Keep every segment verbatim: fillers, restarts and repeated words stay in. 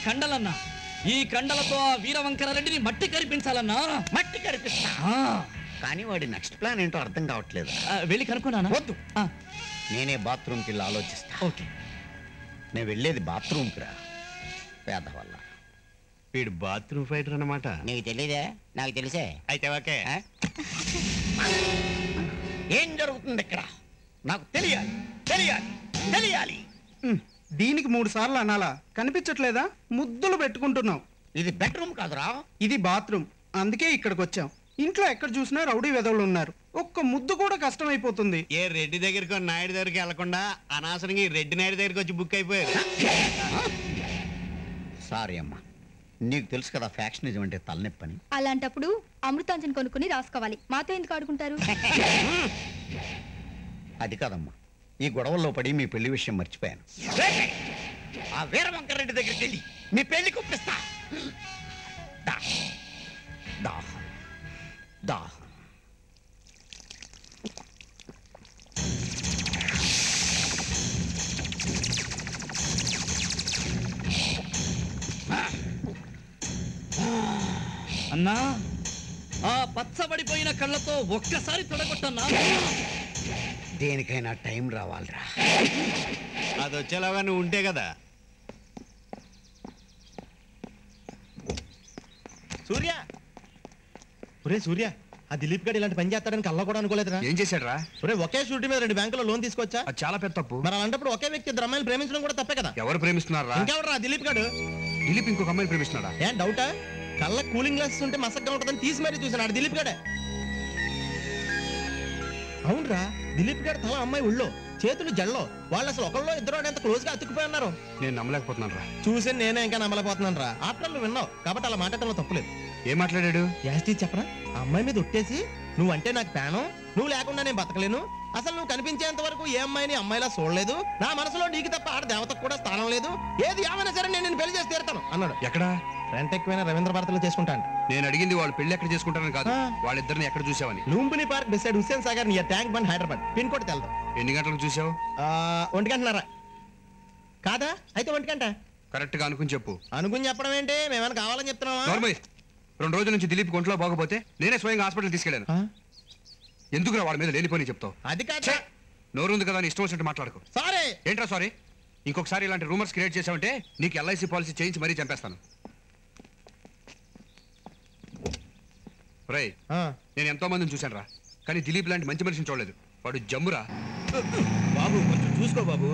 కండలన్నా. ఈ కండలతో ఆ వీరవంకరారెడ్డిని మట్టి కరిపించాలన్నా. మట్టి కరిపిస్తా, కానీ వాడి నెక్స్ట్ ప్లాన్ ఏంటో అర్థం కావట్లేదు. వెళ్ళి కనుక్కున్నానా? వద్దు, నేనే బాత్రూమ్కి వెళ్ళి ఆలోచిస్తా. ఓకే. నేను వెళ్ళేది బాత్రూమ్కి రా, పేద వల్ల. వీడు బాత్రూమ్ ఫైటర్ అన్నమాట. నీకు తెలియదే? నాకు తెలిసే. అయితే ఓకే. ఏం జరుగుతుంది ఇక్కడ? నాకు తెలియాలి, తెలియాలి, తెలియాలి. దీనికి మూడు సార్లు అనాలా? కనిపించట్లేదా? ముద్దులు పెట్టుకుంటున్నావు. ఇది బెడ్రూమ్ కాదురా, ఇది బాత్రూమ్. అందుకే ఇక్కడికి వచ్చాం. ఇంట్లో ఎక్కడ చూసినా రౌడీ వెధవులు ఉన్నారు. ఒక్క ముద్దు కూడా కష్టమైపోతుంది. ఏ రెడ్డి దగ్గరికి నాయుడు దగ్గరికి వెళ్లకుండా అనవసరంగా రెడ్డి నాయుడు దగ్గరికి వచ్చి బుక్ అయిపోయారు. సారీ అమ్మా, నీకు తెలుసు కదా ఫ్యాక్షనిజం అంటే తలనొప్పని. అలాంటప్పుడు అమృతాంజన్ కొనుక్కుని రాసుకోవాలి. మాతో ఎందుకు ఆడుకుంటారు? అది కాదమ్మా, ఈ గొడవల్లో పడి మీ పెళ్లి విషయం మర్చిపోయాను. ఆ వీరవంకరెడ్డి దగ్గరికి వెళ్ళి మీ పెళ్లి కుప్పిస్తా. దా దా దా. అన్నా, ఆ పచ్చబడిపోయిన కళ్ళతో ఒక్కసారి తొడగొట్టన్నా. దేనికైనా టైం రావాలిరా. అది వచ్చేలాగా నువ్వు ఉంటే కదా. సూర్య, ఒరే సూర్య, ఆ దిలీప్ గడ్ ఇలాంటి పని చేస్తాడని కల్లా కూడా అనుకోలేదురా. ఏం చేశాడు రా? ఒరే, ఒకే షూరిటీ మీద రెండు బ్యాంకులో లోన్ తీసుకొచ్చా. అది చాలా పెద్ద తప్పు. మరి అలాంటప్పుడు ఒకే వ్యక్తి ఇద్దరు అమ్మాయిలు ప్రేమించడం కూడా తప్పే కదా. ఎవరు ప్రేమిస్తున్నారా? ఇంకెవడరా దిలీప్ గడ్? దిలీప్ ఇంకొక అమ్మాయిని ప్రేమిస్తున్నాడా? ఏం డౌటా? కళ్ళ కూలింగ్ గ్లాసెస్ ఉంటే మసగ్గా ఉంటుందని తీసి మరీ చూసాను. ఆడు దిలీప్ గడే. అవునరా, దిలీప్ గడ్ తల అమ్మాయి ఒళ్ళో, చేతులు జల్లో. వాళ్ళు అసలు ఒకళ్ళు ఇద్దరు ఎంత క్లోజ్ గా అతుక్కుపోయి ఉన్నారు. నేను నమ్మలేకపోతున్నాను రా. చూసి నేనే ఇంకా నమ్మలేకపోతున్నాను రా. ఆఫ్టర్ నువ్వు విన్నావు కాబట్టి అలా మాట్లాడటంలో తప్పులేదు. ఏం మాట్లాడాడు? యాస్టీ చెప్పరా, ఆ అమ్మాయి మీద ఒట్టేసి నువ్వంటే నాకు ప్రాణం, నువ్వు లేకుండా నేను బతకలేను, అసలు నువ్వు కనిపించేంత వరకు ఏ అమ్మాయిని అమ్మాయిలా చూడలేదు, నా మనసులో నీకు తప్ప ఆడ దేవతకు కూడా స్థానం లేదు, ఏది ఏమైనా సరే నేను పెళ్లి చేసి తీరుతాను అన్నాడు. ఎక్కడ? రెంట్ ఎక్కువైనా రవీంద్ర భారతిలో చేసుకుంటాను. నేను అడిగింది వాళ్ళు పెళ్లి ఎక్కడ చేసుకుంటానని కాదు, వాళ్ళిద్దరిని ఎక్కడ చూసావని. Lumbini park beside Hussain Sagar near tank bund Hyderabad. Pin code తెలదు. ఎన్ని గంటలకు చూసావు? ఒంటి గంటన్నారా? కాదా? అయితే ఒంటి గంట కరెక్ట్ గా అనుకుని చెప్పు. అనుకుని చెప్పడం ఏంటి? మేమైనా కావాలని చెప్తున్నావా? రెండు రోజుల నుంచి దిలీప్ ఒంట్లో బాగపోతే నేనే స్వయంగా హాస్పిటల్ తీసుకెళ్ళాను. ఎందుకురా వాడి మీద లేనిపోని చెప్తావు? అది కాదు, నోరుంది కదా ఇష్టం వచ్చినట్టు మాట్లాడుకో. సారీ. ఏంట్రా సారీ? ఇంకొకసారి ఇలాంటి రూమర్స్ క్రియేట్ చేసావంటే నీకు ఎల్ఐసి పాలసీ చేయించి మరీ చంపేస్తాను. రేయ్, నేను ఎంతో మందిని చూశాను రా, కానీ దిలీప్ లాంటి మంచి మనిషిని చూడలేదు. వాడు జమ్మురా. బాబు కొంచెం చూసుకో బాబు.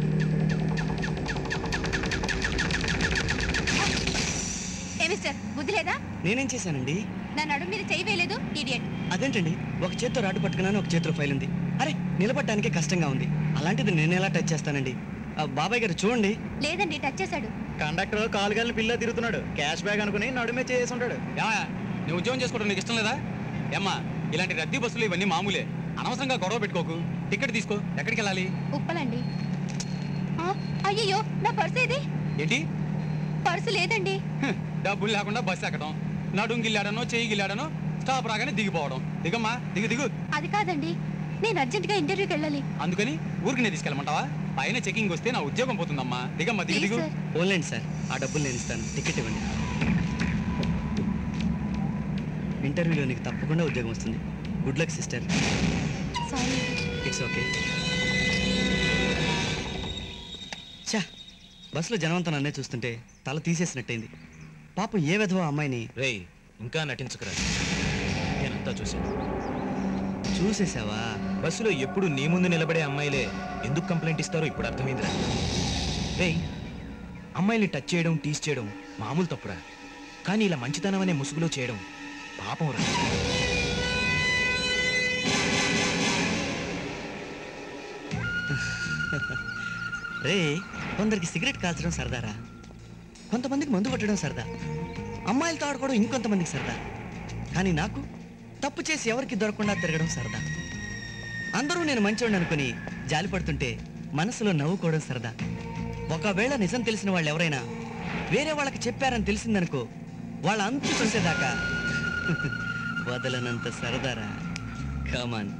బుద్ధి లేదా? నేనేం చేశానండి? నా నడుము మీద చెయ్యి వేయలేదు, ఇడియట్. అదేంటండి, ఒక చేత్తో రాటు పట్టుకున్నాను, ఒక చేతిలో ఫైల్ ఉంది. అరే, నిలబడటానికి కష్టంగా ఉంది, అలాంటిది నేను ఎలా టచ్ చేస్తానండి? బాబాయ్ గారు చూడండి. లేదండి, టచ్ చేశాడు. కండక్టర్ కాలుగాలిని పిల్ల తిరుగుతున్నాడు, క్యాష్ బ్యాగ్ అనుకుని నడుమే చేసి ఉంటాడు. నువ్వు ఉద్యోగం చేసుకోవడం నీకు ఇష్టం లేదా? ఏమ్మా, ఇలాంటి రద్దీ బస్సులు ఇవన్నీ మామూలే, అనవసరంగా గొడవ పెట్టుకోకు. టికెట్ తీసుకో. ఎక్కడికి వెళ్ళాలి? ఉప్పలండి. అయ్యో, నా పర్సు ఏది? ఏంటి? పర్సు లేదండి. డబ్బులు లేకుండా బస్సు ఎక్కడం, నడుం గిల్లాడనో చెయ్యి గిల్లాడనో స్టాప్ రాగానే దిగిపోవడం. దిగమ్మా, దిగు దిగు. అది కాదండి, నేను అర్జెంట్ గా ఇంటర్వ్యూకి వెళ్ళాలి. అందుకని ఊరికి నేను తీసుకెళ్ళమంటావా? పైన చెకింగ్ వస్తే నా ఉద్యోగం పోతుందమ్మా. దిగమ్మా, దిగు దిగు. ఓన్లైన్ సార్, ఆ డబ్బులు నేను ఇస్తాను, టికెట్ ఇవ్వండి. ఇంటర్వ్యూలో నీకు తప్పకుండా ఉద్యోగం వస్తుంది. Good luck sister. Sorry. It's okay. చా, బస్సులో జనవంతం నన్నే చూస్తుంటే తల తీసేసినట్టయింది. పాపం ఏ విధవా అమ్మాయిని. రే, ఇంకా నటించుకురా, నేనంతా చూశాను. చూసేసావా? బస్సులో ఎప్పుడు నీ ముందు నిలబడే అమ్మాయిలే ఎందుకు కంప్లైంట్ ఇస్తారో ఇప్పుడు అర్థమైందిరా. రే, అమ్మాయిని టచ్ చేయడం, టీస్ చేయడం మామూలు తప్పురా, కానీ ఇలా మంచితనం అనే ముసుగులో చేయడం పాపం రా. రే, కొందరికి సిగరెట్ కాల్చడం సరదారా, కొంతమందికి మందు కొట్టడం సరదా, అమ్మాయిలతో ఆడుకోవడం ఇంకొంతమందికి సరదా. కానీ నాకు తప్పు చేసి ఎవరికి దొరకకుండా తిరగడం సరదా. అందరూ నేను మంచివాడిని అనుకుని జాలి పడుతుంటే మనసులో నవ్వుకోవడం సరదా. ఒకవేళ నిజం తెలిసిన వాళ్ళు ఎవరైనా వేరే వాళ్ళకి చెప్పారని తెలిసిందనుకో, వాళ్ళ అంతు చూసేదాకా వదలనంత సరదారా. కమాన్.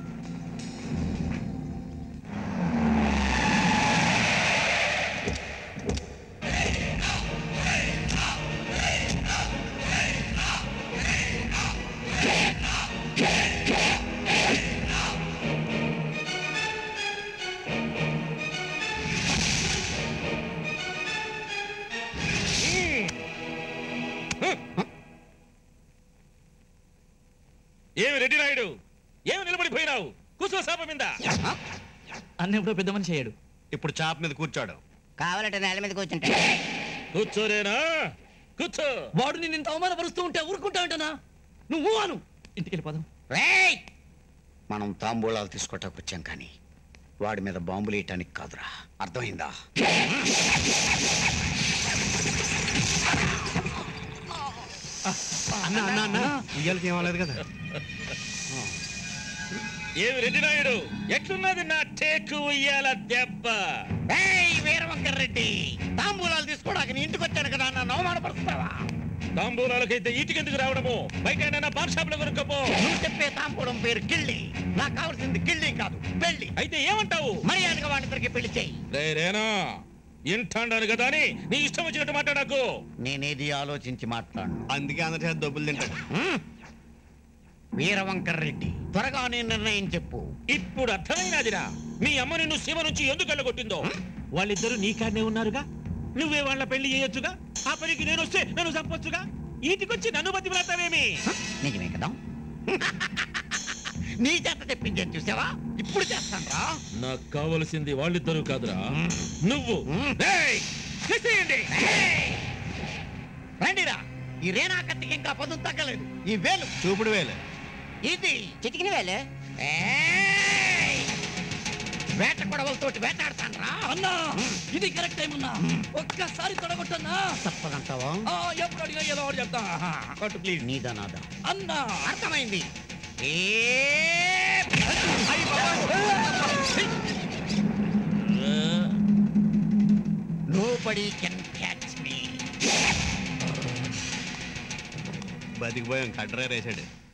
ఏమి రెడ్డి నాయుడు, ఏమి నిలబడిపోయినావు? కూర్చో సాప మీద. అన్న ఎప్పుడో పెద్ద మనిషి అయ్యాడు. ఇప్పుడు చాప మీద కూర్చోడు. కావాలంటే నేల మీద కూర్చుంటా. కూర్చోరేనా? కూర్చో. వాడు నేను ఇంత అవమానపరుస్తూ ఉంటే ఊరుకుంటా అంటనా? నువ్వు అను. ఇంటికి వెళ్ళిపోదాం. మనం తాంబూలాలు తీసుకోవటానికి వచ్చాం కానీ వాడి మీద బాంబులు వేయటానికి కాదురా. అర్థమైందా? అన్న అన్న అన్న ఉయ్యాలకి ఏమలేదు కదా. ఏమి రెడ్డి నాయుడు, ఎట్లున్నది నా టేకు ఉయ్యాల దెబ్బ? వీరవంకర రెడ్డి, తాంబూలాలు తీసుకోవడానికి నీ ఇంటికి వచ్చాను కదా, నన్ను అవమానపరుస్తావా? తాంబూలాలకైతే ఇంటికెందుకు రావడము? బయట పాన్ షాప్ లో కొనుక్కోపో. నువ్వు చెప్పే తాంబూలం పేరు కిళ్ళి. నాకు కావాల్సింది కిళ్ళి కాదు, పెళ్లి. అయితే ఏమంటావు? మర్యాదగా వాడిద్దరికి పెళ్లి చేయి. రేనా ఇంటాను కదా అని నీ ఇష్టం వచ్చినట్టు మాట్లాడకు. నేనేది ఆలోచించి మాట్లాడు. అందుకే అందరి చేత డబ్బులు తింటాడు. వీరవంకర రెడ్డి, త్వరగా నీ నిర్ణయం చెప్పు. ఇప్పుడు అర్థమైనదిరా మీ అమ్మ నిన్ను సీమ నుంచి ఎందుకు వెళ్ళగొట్టిందో. వాళ్ళిద్దరూ నీ కాడనే ఉన్నారుగా, నువ్వే వాళ్ళ పెళ్లి చేయొచ్చుగా. ఆ పనికి నేను వస్తే నన్ను చంపొచ్చుగా. ఈటికొచ్చి నన్ను బతిమలాతావేమి? నిజమే కదా? నీ చేత తెప్పించాను చూసావా? ఇప్పుడు చేస్తాను రా. నాకు కావలసింది వాళ్ళిద్దరూ కాదురా, నువ్వు. రండిరా. ఈ రేనా కత్తికి ఇంకా పదును తగ్గలేదు. ఈ వేలు చూపుడు వేలు, ఇది చిటికిన వేలే. వేట కొడవలతోటి వేటాడతాను రా. అన్నా ఇది కరెక్ట్ టైం అన్నా. ఒక్కసారి తొడగొట్టన్నా. తప్పదంటావా? ఎప్పుడు అడిగా ఏదో ఒకటి చెప్తా. కొట్టు ప్లీజ్. నీదా నాదా? అన్నా అర్థమైంది. Nobody can catch me. బతికిపోయాం. Katra రేసాడు.